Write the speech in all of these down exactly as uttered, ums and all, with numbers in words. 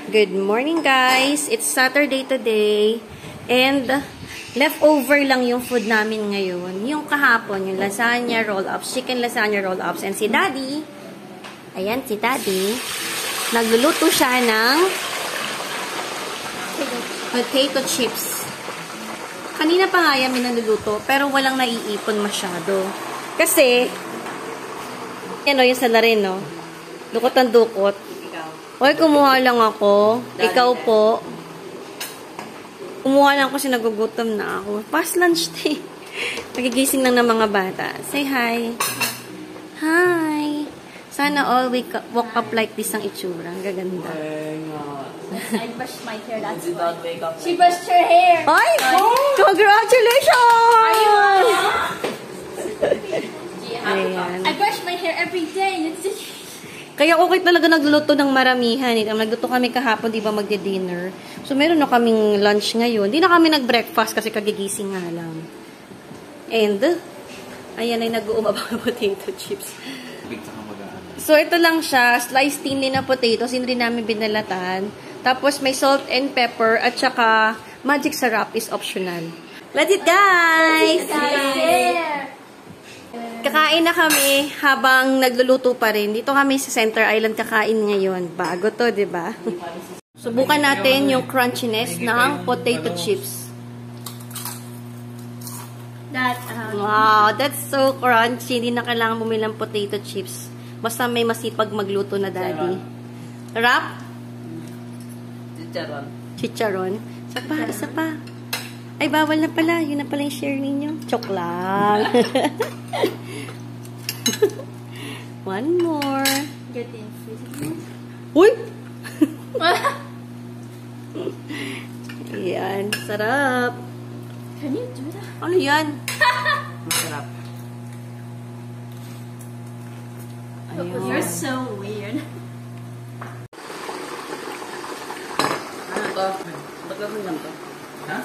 Good morning guys! It's Saturday today and leftover lang yung food namin ngayon. Yung kahapon, yung lasagna roll-ups, chicken lasagna roll-ups. And si Daddy, ayan si Daddy, nagluluto siya ng potato chips. Kanina pa nga yan minaluluto pero walang naiipon masyado. Kasi, yan o, yung salarin, no? Dukot ang dukot. Hoy, kumuha lang ako. Ikaw po. Kumuha lang ako kasi nagugutom na ako. Past lunch day. Nagigising lang ng mga bata. Say hi. Hi. Sana all wake up, walk up like this ang itsura. Ang gaganda. I brushed my hair, that's why. She brushed her hair. Ay! Congratulations! Ayan. I brush my hair every day. It's just... Kaya okay talaga nagluluto ng maramihan. Nagluto kami kahapon, di ba, magdi-dinner. So, meron na kaming lunch ngayon. Di na kami nag-breakfast kasi kagigising nga lang. And, ayan ay nag-uumabang potato chips. So, ito lang siya. Sliced thinly na potatoes. Hindi rin namin binalatan. Tapos, may salt and pepper. At saka, magic syrup is optional. Let's eat, guys! Guys! Kakain na kami habang nagluluto pa rin. Dito kami sa Center Island kakain ngayon. Bago to, di ba? Subukan natin yung crunchiness ng potato chips. That, uh, Wow, that's so crunchy. Hindi na kailangan bumili ng potato chips. Basta may masipag magluto na daddy. Wrap? Chicharon. Chicharon. Isa pa, isa pa. Ay, bawal na pala. Yun na pala yung share ninyo. Chok lang. One more. get in freezing. Uy! Ayan. Sarap. Can you do that? Ano yan? Masarap. Ayun. You're so weird. Ano to? Batas ng ganito? Ha?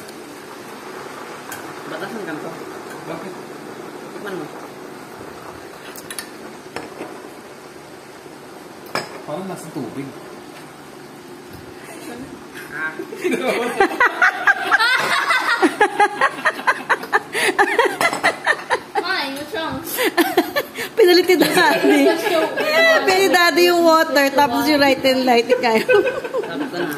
Batas ng ganito? Bakit? Tikman mo. Parang nasa tubig. Ah. Why? What's wrong? Pinalit ni daddy. Pinalit ni daddy yung water, tapos yung right and light. Ikaw. Tapos na.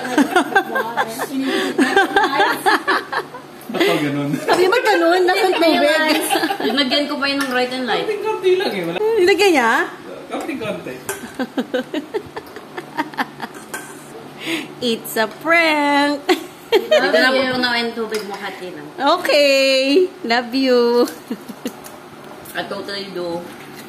Ba't ito ganun? Sabi mo ganun, nasa tubig. Linagyan ko pa yun ng right and light. Konti-konti lang eh. Wala. Nilagyan niya? Konti-konti. It's a prank. Dito na po punaw yung tubig mo hati lang. Okay. Love you. I totally do.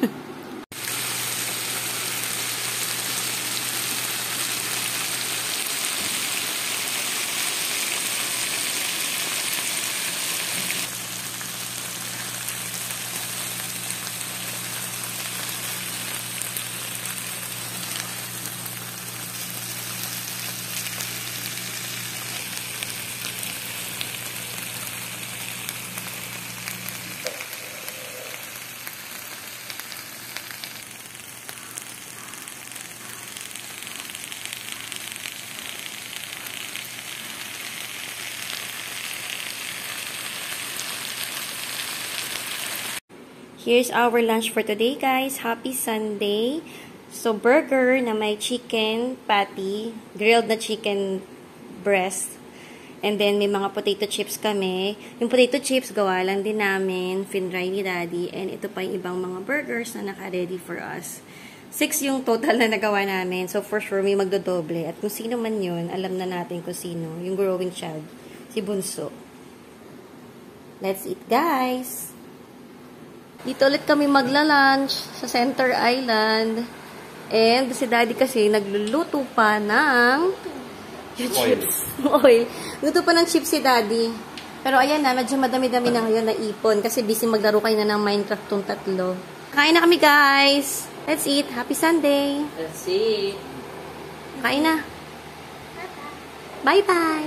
Here's our lunch for today, guys. Happy Sunday. So, burger na may chicken patty, grilled na chicken breast, and then may mga potato chips kami. Yung potato chips, gawa lang din namin, finry ni Daddy, and ito pa yung ibang mga burgers na naka-ready for us. Six yung total na nagawa namin, so for sure may magdodoble. At kung sino man yun, alam na natin kung sino. Yung growing child, si Bunso. Let's eat, guys! Dito ulit kami magla-lunch sa Center Island. And si Daddy kasi nagluluto pa ng yung chips. Oil. Luto pa ng chips si Daddy. Pero ayan na, medyo madami-dami na ngayon na ipon kasi busy maglaro kayo na ng Minecraft tong tatlo. Kain na kami, guys. Let's eat. Happy Sunday. Let's see. Kain na. Bye-bye.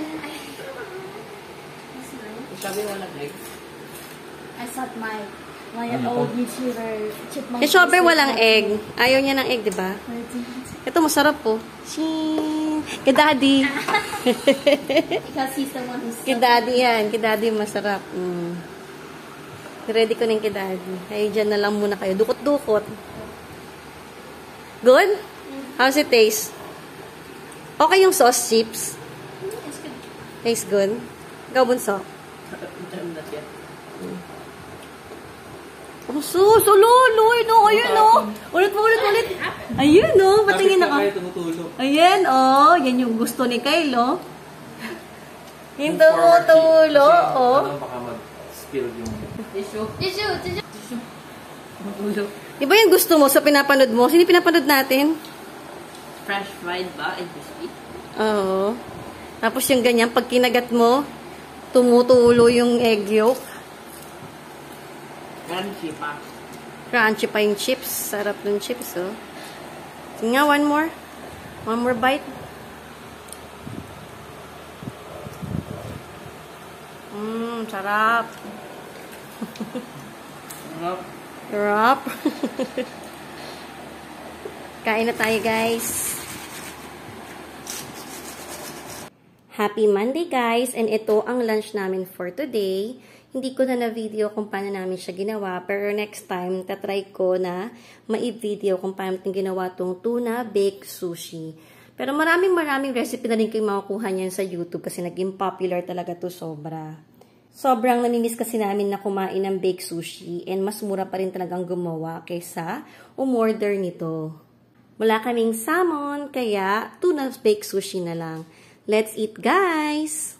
Sabi mo na break. I thought my my old YouTuber chipmunk. Yung shopper walang egg. Ayaw niya ng egg, di ba? Ito masarap po. Cheese. Kay daddy. Because he's the one who's... Kay daddy yan. Kay daddy masarap. Mm. Ready ko na yung kay daddy. Ay, dyan na lang muna kayo. Dukot-dukot. Good? How's it taste? Okay yung sauce chips? It's good. Tastes good? Ikaw, bunso? Oh, sus! Oh, lolo! No, ayun, no! Ulit mo, ulit, ulit! Ayun, no! Patingin ako. Ayan, oh! Yan yung gusto ni Kyle, oh. Yung tumutulo, oh. Baka mag-spill yung... Tissue. Tissue, tissue. Matulog. Iba yung gusto mo sa pinapanood mo? Sino pinapanood natin? Fresh fried ba? And crispy? Oo. Tapos yung ganyan, pag kinagat mo, tumutulo yung egg yolk. Crunchy pa. Crunchy pa yung chips. Sarap ng chips, oh. Sige nga, one more. One more bite. Mmm, sarap. Sarap. Sarap. Kain na tayo, guys. Happy Monday, guys! And ito ang lunch namin for today. Hindi ko na na-video kung paano namin siya ginawa. Pero next time, tatry ko na ma-video kung paano natin ginawa tong tuna baked sushi. Pero maraming maraming recipe na rin kayo makukuha niyan sa YouTube kasi naging popular talaga to sobra. Sobrang namimiss kasi namin na kumain ng baked sushi and mas mura pa rin talagang gumawa kaysa umorder nito. Wala kaming salmon, kaya tuna baked sushi na lang. Let's eat, guys!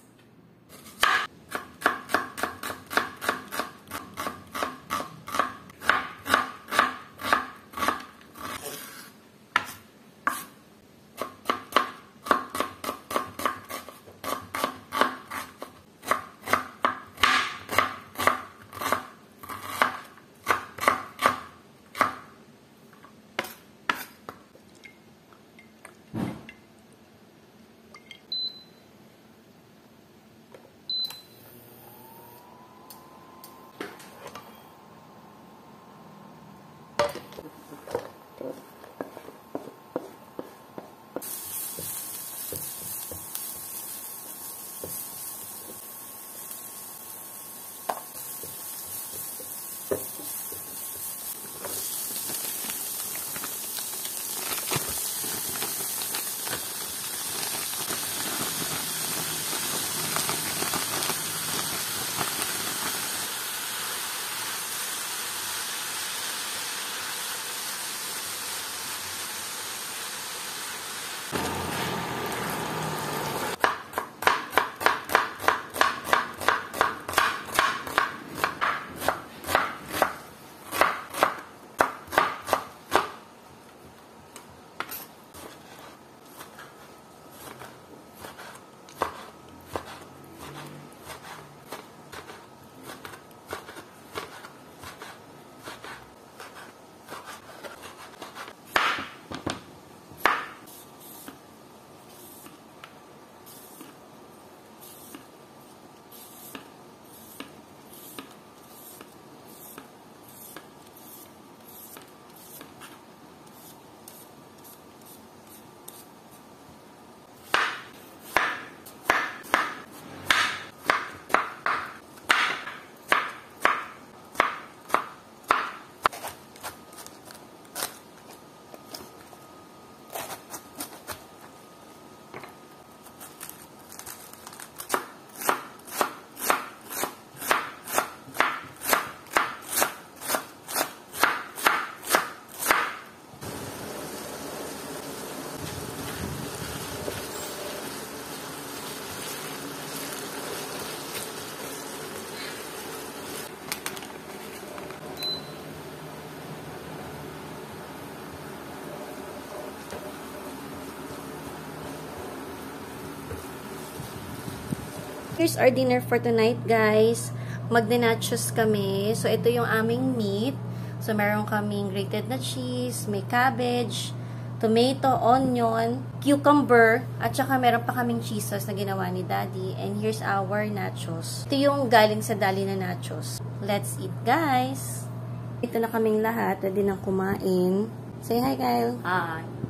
Here's our dinner for tonight, guys. Magna-nachos kami. So, ito yung aming meat. So, meron kaming grated na cheese, may cabbage, tomato, onion, cucumber, at saka meron pa kaming cheese sauce na ginawa ni Daddy. And here's our nachos. Ito yung galing sa Dali na nachos. Let's eat, guys! Ito na kaming lahat. Pwede nang kumain. Say hi, Kyle. Hi.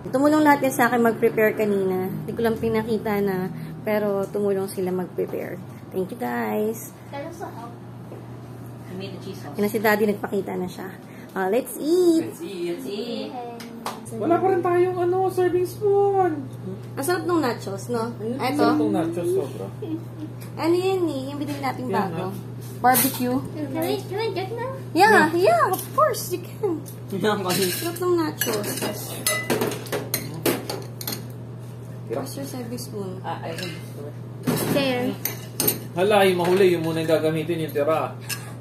Tumulong lahat yan sa akin mag-prepare kanina. Hindi ko lang pinakita na, pero tumulong sila mag-prepare. Thank you, guys. That also help. I made the cheese sauce. Yan na si Daddy, nagpakita na siya. Uh, let's eat! Let's eat. Let's eat. Wala pa rin tayong ano, serving spoon. Ang sarap ng nachos, no? Sarap Ito. tong nachos sobra. Ano yan eh? Yung binili natin Yan, bago. Barbecue. Can I, can I get now? Yeah, yeah, of course, you can. Yan kasi. Sarap ng nachos. What's your serving spoon? Ah, I think it's There. Hala, yung mahuli, yung muna yung gagamitin yung tira.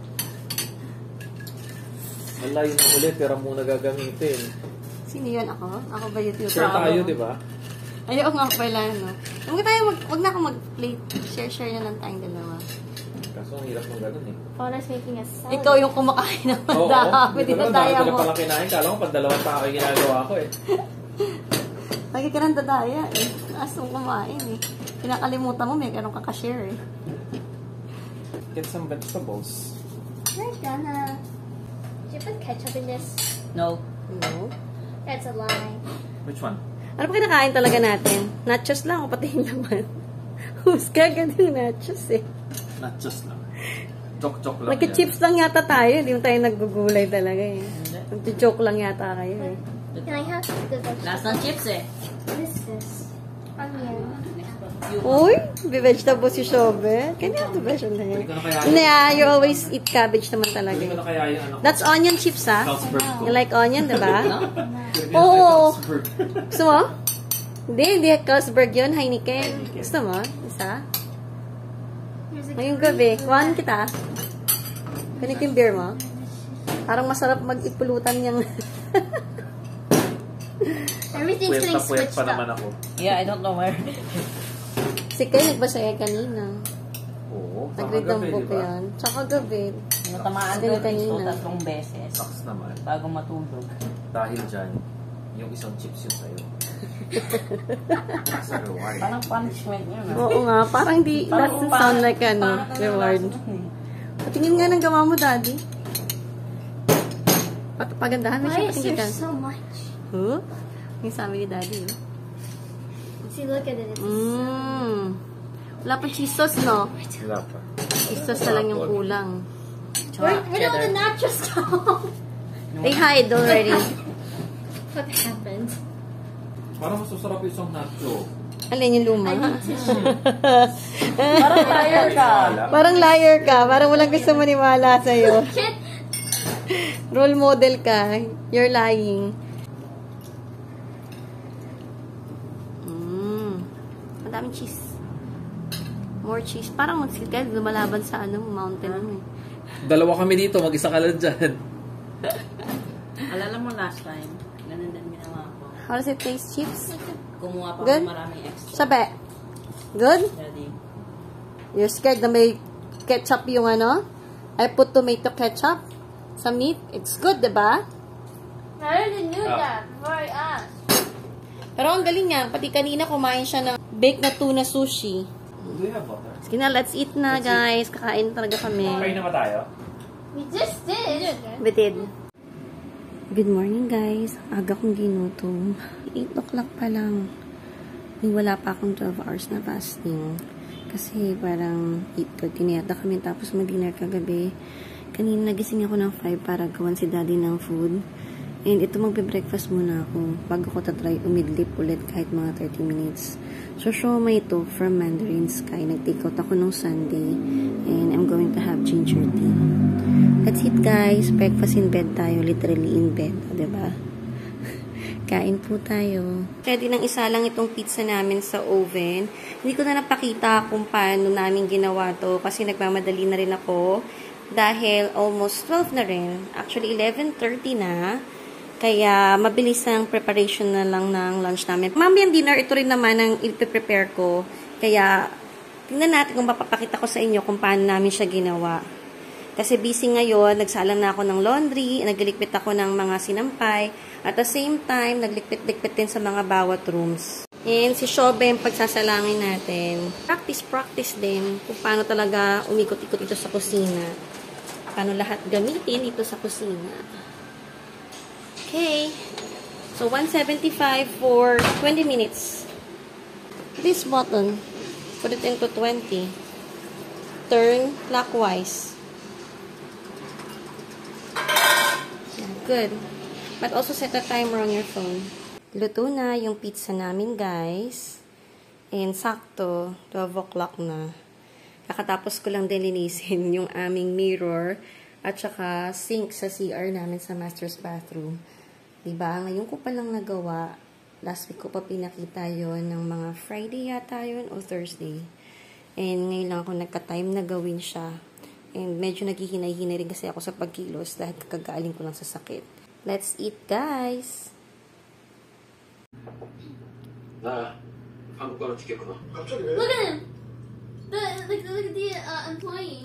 Hala, yung mahuli, tira muna gagamitin. Sino yun? Ako? Ako ba yung Share tayo, di ba? Ayaw nga pala, no? Huwag tayo, mag, wag na akong mag-plate. Share-share na lang tayong dalawa. Kaso ang hirap ng ganun eh. Father's making a salad. Ikaw yung kumakain ng Oo, madami. dito Dito na, tayo dami ko mo. na palang kinain. Kala ko pag dalawang pa kayo ginagawa ko eh. Lagi ka ng dadaya eh. Asong kumain eh. Pinakalimutan mo, may ganun kakashare eh. Get some vegetables. We're gonna. Did you put ketchup in this? No. No? That's a lie. Which one? Ano pa kinakain talaga natin? Nachos lang o pati yung laman? Husga, ganun yung nachos eh. Not just lang. Joke-joke lang Nagka-chips lang yata tayo. Hindi mo tayo naggugulay talaga eh. Nag-joke lang yata kayo eh. Can I have the vegetable? Last ng chips eh. What is this? Onion. Uy, be vegetable si Shobe. Can you have the vegetable? Hindi ko na kaya Nah, you always eat cabbage naman talaga. Hindi ko na kaya yung ano ko. That's onion chips, ha? Carlsberg ko. You like onion, diba? Hindi Oo. na Carlsberg. Gusto mo? Hindi, hindi. Carlsberg yun. Heineken. Gusto mo? Isa? Here's a Ngayong gabi, kuhaan kita. Ganito yung beer mo. Parang masarap mag-ipulutan yung... Everything's Puwet getting na puwet switched pa naman up. ako. Yeah, I don't know where. Si Kay nagbasaya kanina. Oo. Nag-read ng Kagabi, book di ba? yan. Tsaka gabi. Natamaan Ganun ko ito kanina. tatlong beses Sucks naman. bago matulog. Dahil dyan, yung isang chips yun sa'yo. Sa reward. Parang punishment yun. ah. Oo nga, parang di, Parang doesn't parang- sound like ano, parang reward. lasa nun eh. Patingin nga ng gawa mo, Daddy. Pat pagandahan mo siya, Why is patingin there ka. so much? Huh? Yung sabi ni Daddy. eh. See, look at it. It's Mmm. Wala pa cheese sauce, no? Wala pa. Cheese sauce na lang yung kulang. Where, where did all the nachos go? They hide already. What happened? Parang masusarap yung isang nacho. Alin yung luma? I need tissue. Parang liar ka. Parang liar ka. Parang walang gusto maniwala sa'yo. Shit. Role model ka. You're lying. Mmm. Madaming cheese. More cheese. Parang magsikad. Lumalaban sa ano, mountain mo eh. Dalawa kami dito, mag-isa ka lang dyan. Alala mo last time, ganun din ginawa ko. How does it taste, chips? Kumuha pa Good? ako maraming extra. Sabi. Good? Daddy. You're scared na may ketchup yung ano? I put tomato ketchup sa meat. It's good, diba? I already knew that before I asked. Pero ang galing niya. Pati kanina kumain siya ng baked na tuna sushi. Do you have butter? Sige na, let's eat na, guys. Kakain talaga kami. Kain na ba tayo? We just did. Bitid. Good morning, guys. Aga kong ginutom. eight o'clock pa lang. Wala pa akong twelve hours na fasting. Kasi parang eight thirty na yata kami tapos mag-dinner kagabi. Kanina nagising ako ng five para gawan si daddy ng food. And ito magbe-breakfast muna ako bago ko tatry umidlip ulit kahit mga thirty minutes. So, siomai ito from Mandarin Sky. Nag-take out ako nung Sunday. And I'm going to have ginger tea. Let's eat, guys. Breakfast in bed tayo. Literally in bed. Diba? Kain po tayo. Ready nang isa lang itong pizza namin sa oven. Hindi ko na napakita kung paano namin ginawa to kasi nagmamadali na rin ako dahil almost twelve na rin. Actually, eleven thirty na. Kaya, mabilis ang preparation na lang ng lunch namin. Mamayang dinner, ito rin naman ang ipiprepare ko. Kaya, tingnan natin kung mapapakita ko sa inyo kung paano namin siya ginawa. Kasi busy ngayon, nagsalang na ako ng laundry, nagliligpit ako ng mga sinampay, at the same time, nagligpit-ligpit din sa mga bawat rooms. And si Shobe, yung pagsasalangin natin, practice-practice din kung paano talaga umikot-ikot ito sa kusina. Paano lahat gamitin ito sa kusina. Okay. So, one seventy-five for twenty minutes. This button, put it into twenty. Turn clockwise. Yeah, good. But also set a timer on your phone. Luto na yung pizza namin, guys. And sakto, twelve o'clock na. Kakatapos ko lang din linisin yung aming mirror at saka sink sa C R namin sa master's bathroom. Diba? Ngayon ko pa lang nagawa. Last week ko pa pinakita yon ng mga Friday yata yun o Thursday. And ngayon lang ako nagka-time na gawin siya. And medyo naghihinay-hinay rin kasi ako sa pagkilos dahil kagaling ko lang sa sakit. Let's eat, guys! Look at him! The, look, look at the uh, employee.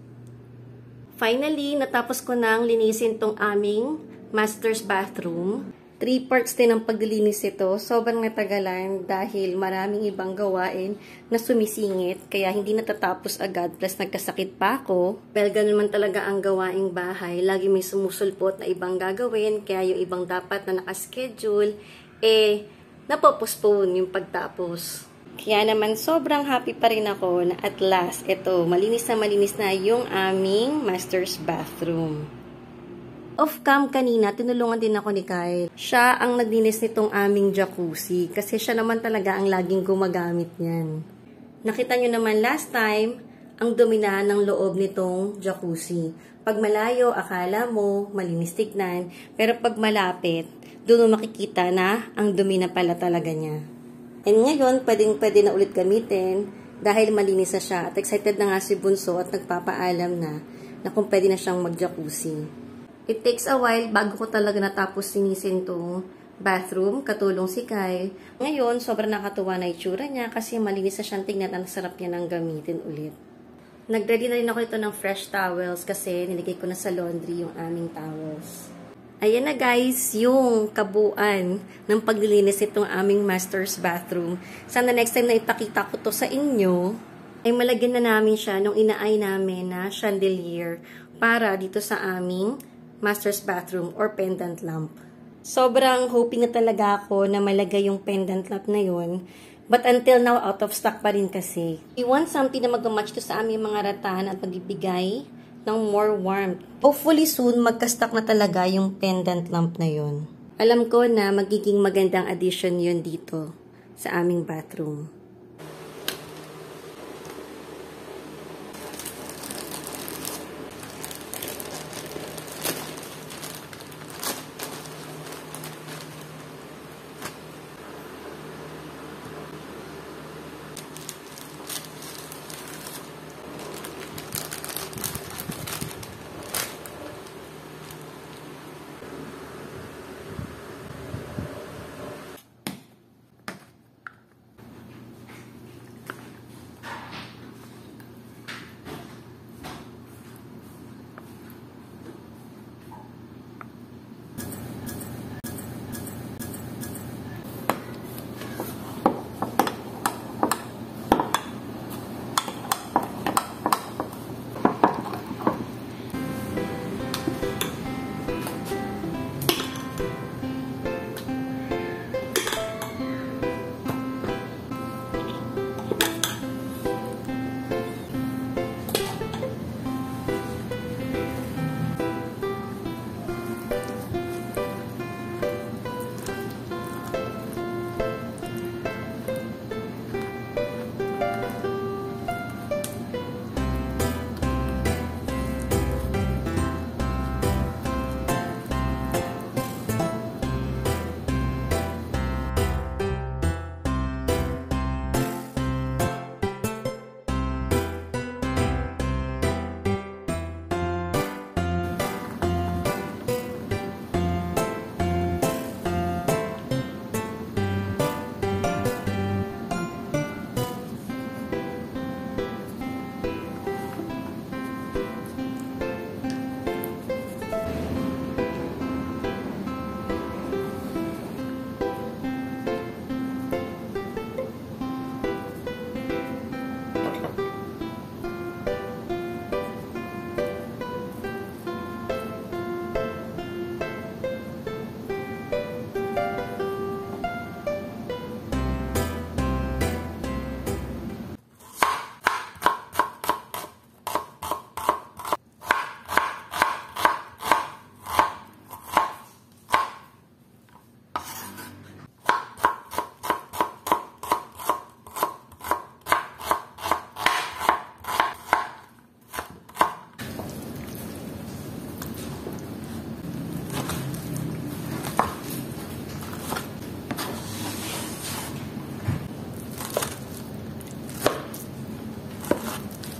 Finally, natapos ko nang linisin tong aming master's bathroom. Three parts din ang paglilinis ito. Sobrang natagalan dahil maraming ibang gawain na sumisingit. Kaya hindi natatapos agad. Plus nagkasakit pa ako. Well, ganun man talaga ang gawaing bahay. Lagi may sumusulpot na ibang gagawin. Kaya yung ibang dapat na nakaschedule, eh, napopostpone yung pagtapos. Kaya naman sobrang happy pa rin ako na at last, ito, malinis na malinis na yung aming master's bathroom. Off-cam kanina, tinulungan din ako ni Kyle. Siya ang naglinis nitong aming jacuzzi kasi siya naman talaga ang laging gumagamit niyan. Nakita nyo naman last time, ang dumi na ng loob nitong jacuzzi. Pag malayo, akala mo malinis tignan, pero pag malapit, doon mo makikita na ang dumi na pala talaga niya. And ngayon, pwedeng pwede na ulit gamitin dahil malinis na siya. At excited na nga si Bunso at nagpapaalam na na kung pwede na siyang mag-jacuzzi. It takes a while bago ko talaga natapos sinisin tong bathroom, katulong si Kyle. Ngayon, sobrang nakatuwa na itsura niya kasi malinis na siyang tingnan at sarap niya nang gamitin ulit. Nag-ready na rin ako ito ng fresh towels kasi nilagay ko na sa laundry yung aming towels. Ayan na guys, yung kabuuan ng paglilinis itong aming master's bathroom. Sana next time na ipakita ko to sa inyo, ay malagyan na namin siya nung inaay namin na chandelier para dito sa aming master's bathroom or pendant lamp. Sobrang hoping na talaga ako na malagay yung pendant lamp na yun. But until now, out of stock pa rin kasi. We want something na mag-match to sa aming mga ratahan at magbibigay ng more warmth. Hopefully soon, magka-stock na talaga yung pendant lamp na yun. Alam ko na magiging magandang addition yun dito sa aming bathroom.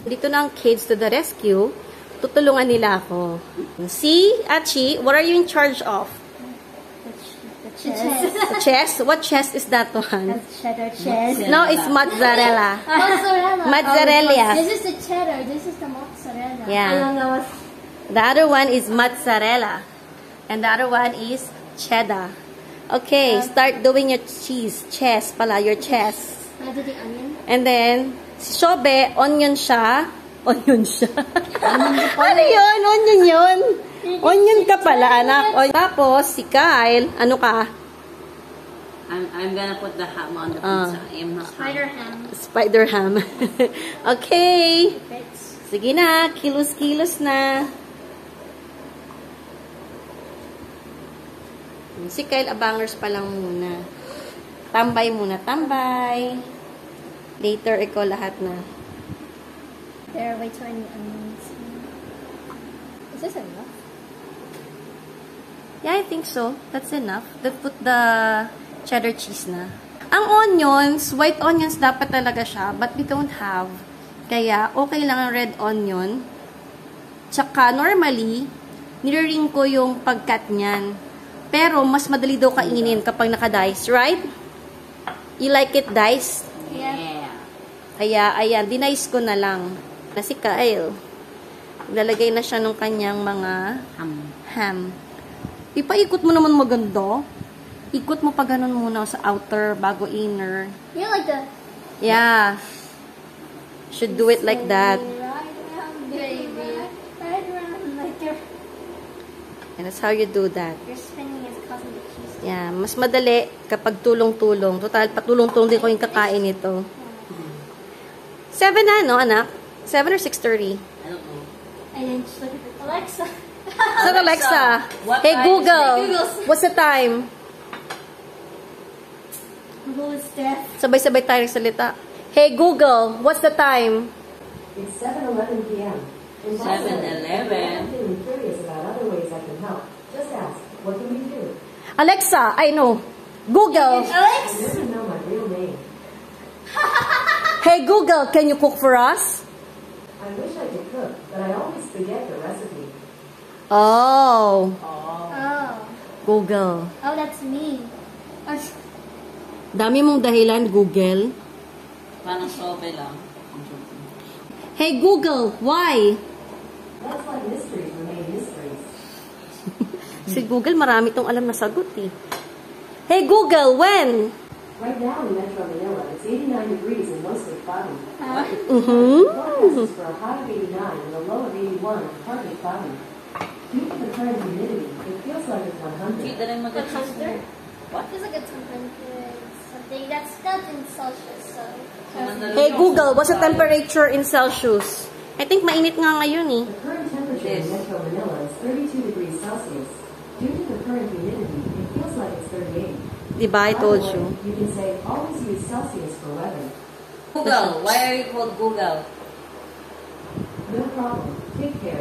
Dito na ang kids to the rescue. Tutulungan nila ako. See, Achi, what are you in charge of? The chest. The chest? What chest is that one? That's cheddar chest. No, it's mozzarella. Mozzarella. Mozzarella. This is the cheddar. This is the mozzarella. Yeah. I don't know. The other one is mozzarella. And the other one is cheddar. Okay, start doing your cheese. Chest pala, your chest. I did the onion. And then, si Shobe, onion siya. Onion siya. Ano yun? Onion yun. Onion ka pala, anak. O, tapos, si Kyle, ano ka? I'm, I'm gonna put the ham on the Ah. pizza. I am not Spider ham. Spider ham. Okay. Bits. Sige na, kilos-kilos na. Si Kyle, abangers pa lang muna. Tambay muna, tambay. Later, ikaw lahat na. There, way too many onions. Is this enough? Yeah, I think so. That's enough. Let's put the cheddar cheese na. Ang onions, white onions dapat talaga siya, but we don't have. Kaya, okay lang ang red onion. Tsaka, normally, nire-ring ko yung pagkat niyan. Pero, mas madali daw kainin kapag naka-dice, right? You like it diced? Yeah. Kaya, ayan, dinice ko na lang. Na si Kyle. Lalagay na siya ng kanyang mga Ham. ham. Ipaikot mo naman maganda. Ikot mo pa ganun muna sa outer bago inner. You like the Yeah. Should do it like that. right around, baby. Right around, like you're, And that's how you do that. you're spinning is causing the cheese. Yeah. Mas madali kapag tulong-tulong. Total, patulong-tulong din ko yung kakain ito. Seven na, no, anak? Seven or six thirty? I don't know. And then just look at the Alexa. So, Alexa, what hey time is Google, it? Google's- what's the time? Who is deaf? Sabay-sabay tayo nagsalita. Hey Google, what's the time? It's seven eleven p m seven eleven. I'm feeling curious about other ways I can help. Just ask, what can we do? Alexa, I know. Google. I Alex? never know my real name. Hey Google, can you cook for us? I wish I could cook, but I always forget the recipe. Oh, Oh. Google. Oh, that's me. Oh, sh- Dami mong dahilan, Google. Parang sobe lang. I'm joking. Hey Google, why? That's why mysteries remain mysteries. Si Google, marami tong alam na sagot eh. Hey Google, when? Right now in Metro Manila, it's eighty-nine degrees and mostly cloudy. huh? Mm-hmm. The forecast is for a high of eighty-nine and a low of eighty-one and partly cloudy. Due to the current humidity, it feels like it's one hundred. Cheat na rin One mag-cheese hundred? What? Feels like it's one hundred something. That's not in Celsius, so. Hey Google, what's the temperature in Celsius? I think mainit nga ngayon eh. The current temperature in Yes. Metro Manila is thirty-two degrees Celsius. Due to the current humidity, it feels like it's thirty-eight. Diba, I told By the you. way, You can say always use Celsius for weather. Google. Why are you called Google? No problem. Take care.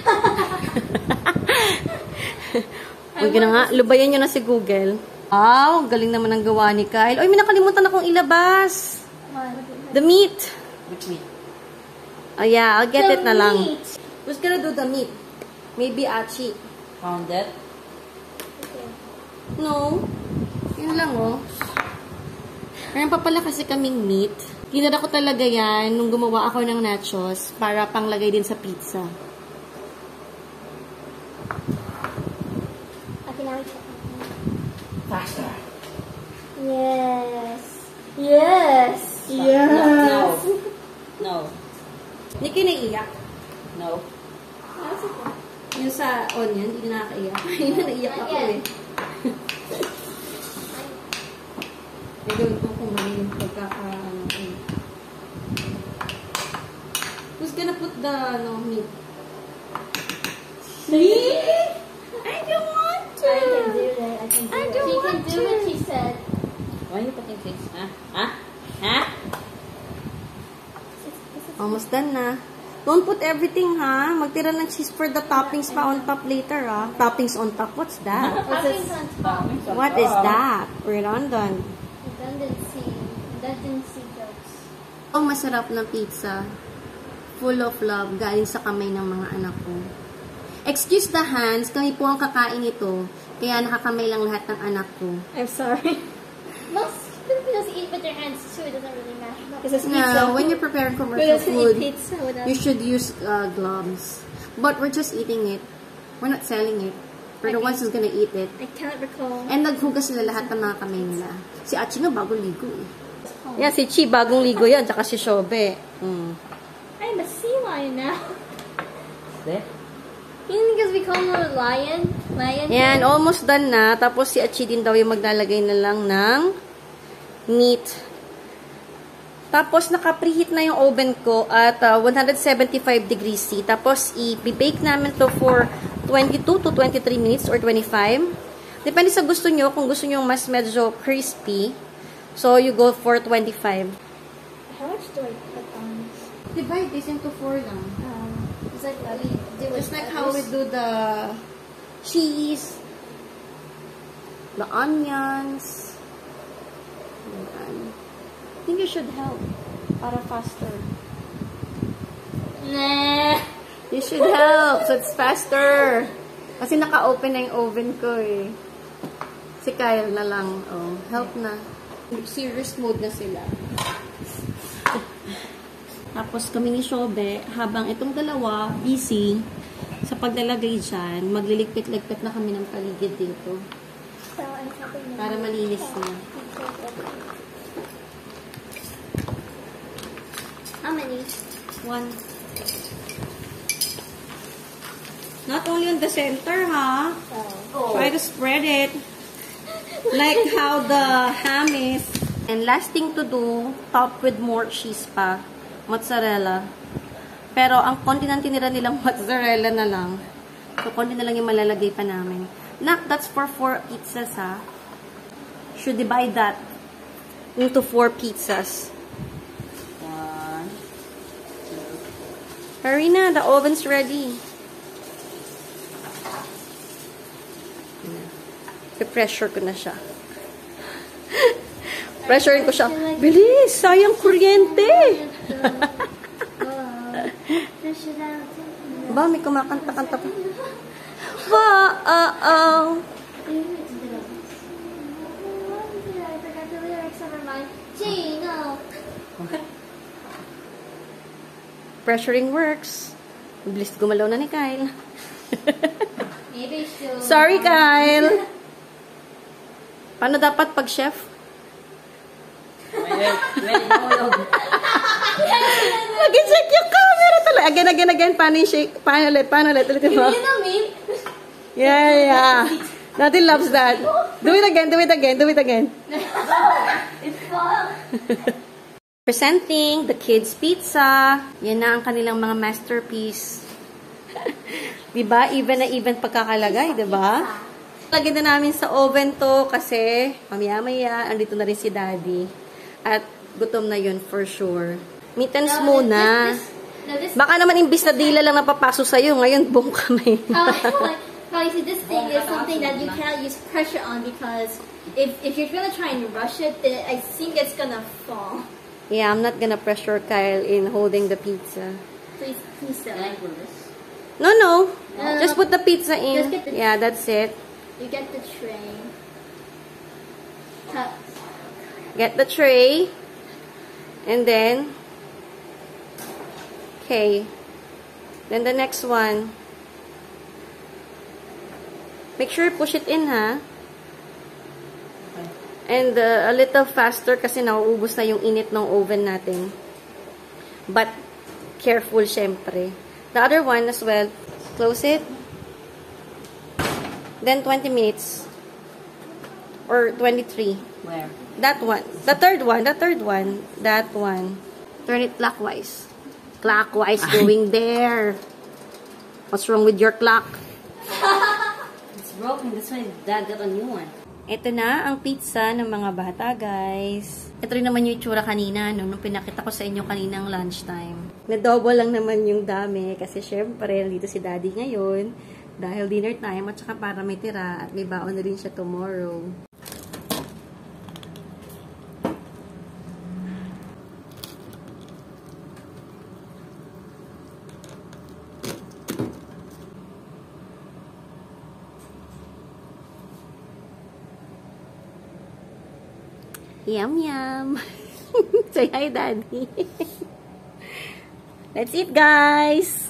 Huwag na nga, lubayan nyo na si Google. Wow, galing naman ang gawa ni Kyle. Oy, may nakalimutan akong ilabas. The meat. Which meat? Oh yeah, I'll get The it na lang. meat. Who's gonna do the meat? Maybe Achi. Found it? No. Yun lang, oh. Meron pa pala kasi kaming meat. Tinara ko talaga yan nung gumawa ako ng nachos para panglagay din sa pizza. Okay, now we check. Faster. Yes. Yes. Yes. No. No. Hindi kayo naiiyak. No. That's okay. Yung sa onion, hindi na nakaiyak. Hindi na naiyak ako eh. Gagawin ko kung mali yung pagkaka, ano, eh. Who's gonna put the, ano, meat? Me? I don't want to. I can do that. I can do I it. don't She can want do to. what she said. Why are you putting fish? Huh? Huh? Huh? Almost done na. Don't put everything, ha? Magtira ng cheese for the toppings pa on top later, ha? Toppings on top. What's that? Toppings on top. What is that? Redundant. Redundancy. Redundancy jokes. Ang masarap na pizza. full of love galing sa kamay ng mga anak ko. Excuse the hands, kami po ang kakain ito. Kaya nakakamay lang lahat ng anak ko. I'm sorry. Most Filipinos eat with their hands too. It doesn't really matter. Because it's No, pizza. when you're preparing Who commercial doesn't food, eat pizza without... you should use uh, gloves. But we're just eating it. We're not selling it. We're the Okay. ones who's gonna eat it. I can't recall. And naghugas sila lahat ng mga kamay nila. Si Achi nga bagong ligo eh. Oh. Yeah, si Chi bagong ligo yan, tsaka si Shobe. Mm. I'm a sea lion now. There? You think because we call him a lion? Lion? Yan, almost done na. Tapos si Achi din daw yung maglalagay na lang ng meat. Tapos naka-preheat na yung oven ko at uh, one seventy-five degrees C. Tapos i-bake namin to for twenty-two to twenty-three minutes or twenty-five. Depende sa gusto nyo. Kung gusto nyo mas medyo crispy, so you go for twenty-five. How much do I put on? Divide this into four lang. Um, it's like what we do with Just like how we others. do the cheese, the onions. Ayan. I think you should help para faster. Nah. You should help so it's faster. Kasi naka-open na yung oven ko eh. Si Kyle na lang. Oh, help na. Serious mode na sila. Tapos kami ni Shobe, habang itong dalawa busy sa paglalagay dyan, magliligpit-ligpit na kami ng paligid dito. So, I'm helping Para malinis na. How many? One. Not only on the center, ha? Oh. Try to spread it. Like how the ham is. And last thing to do, top with more cheese pa. Mozzarella. Pero ang konti ng tinira nilang mozzarella na lang. So, konti na lang yung malalagay pa namin. Nak, that's for four pizzas, ha? Should divide that into four pizzas. One, two. Hurry na, the oven's ready. I-pressure ko na siya. Pressurein ko siya. Bilis! Sayang kuryente! Ba, may kumakanta-kanta pa. Ba, ah, ah. Pressuring works. Bilis gumalaw na ni Kyle. Maybe she'll... Sorry, Kyle. Paano dapat pag chef? Wait, wait, wait, no, no. Mag-check yung camera talaga. Again, again, again. Paano yung shake? Paano ulit? Paano ulit? Ulit mo. You know me? Yeah, yeah. Nothing loves that. Do it again, do it again, do it again. It's fun. Presenting the kids' pizza. Yan na ang kanilang mga masterpiece. Diba? Even na even pagkakalagay, diba? Lagyan na namin sa oven to kasi mamaya-maya, andito na rin si Daddy. At gutom na yun for sure. Mittens No, muna. this- this- no, this- Baka naman imbis na dila lang napapaso sa'yo. Ngayon, buong kamay. Oh, like, see, this thing is something that you can't use pressure on because if, if you're gonna try and rush it, then I think it's gonna fall. Yeah, I'm not gonna pressure Kyle in holding the pizza. Please, please Can I don't. put this? No, no. No, Just no. put the pizza Just in. get the- Yeah, that's it. You get the tray. Cut. Get the tray. And then, okay. Then the next one. Make sure you push it in, ha? And uh, a little faster kasi nauubos na yung init ng oven natin. But, careful, syempre. The other one as well. Close it. Then, twenty minutes. Or twenty-three. Where? That one. The third one. The third one. That one. Turn it clockwise. Clockwise going there. What's wrong with your clock? It's broken. That's why Dad got a new one. Ito na ang pizza ng mga bata, guys. Ito rin naman yung itsura kanina, no, nung pinakita ko sa inyo kaninang lunchtime. Na-double lang naman yung dami kasi syempre, nandito si Daddy ngayon dahil dinner time at saka para may tira at may baon na rin siya tomorrow. Yum, yum. Say hi, Daddy. Let's eat, guys.